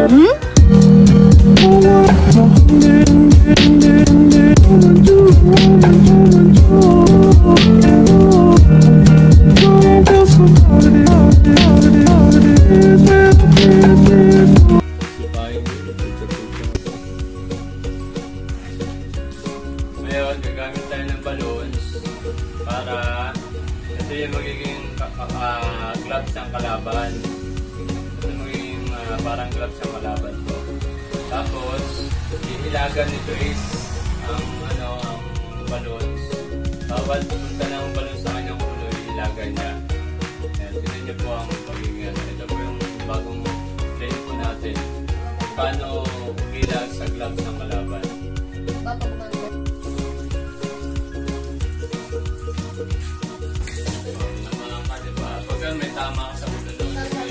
Ngayon, gagamit tayo ng balloons para ito yung magiging gloves ng kalaban. Ito magiging parang gloves ng kalaban ko. Tapos, ihilagan nito is ang balloons. Bawat punta ng balloons sa kanyang ulo, ihilagan niya. Tignan niyo po ang magiging ito po yung bagong plane po natin. Paano ilag sa gloves ng kalaban. May tama ka sa ulo doon.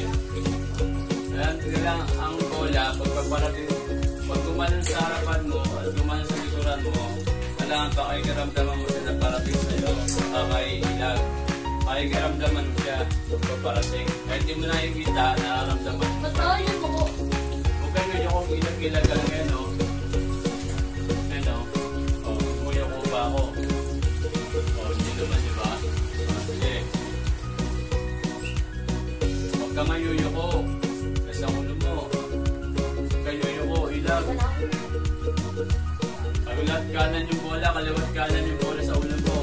Kaya ang bola, pag gumanon sa harapan mo at gumanon sa likuran mo, kailangan pakikiramdaman mo siya na parating sa iyo. Kakailag. Pakikiramdaman mo siya pagpaparating. Kahit hindi mo nakikita, nararamdaman mo. Matayin mo ko. Huwag kayo yung kung ilag-ilag ka lang yan, o. Yan, o. O, umuyo ko ba ako? O, hindi naman, di ba? Sige. Huwag ka mayuyuko sa ulo mo. Huwag ka yuyuko, ilag. Kaliwat kanan yung bola, kaliwat kanan yung bola sa ulo mo.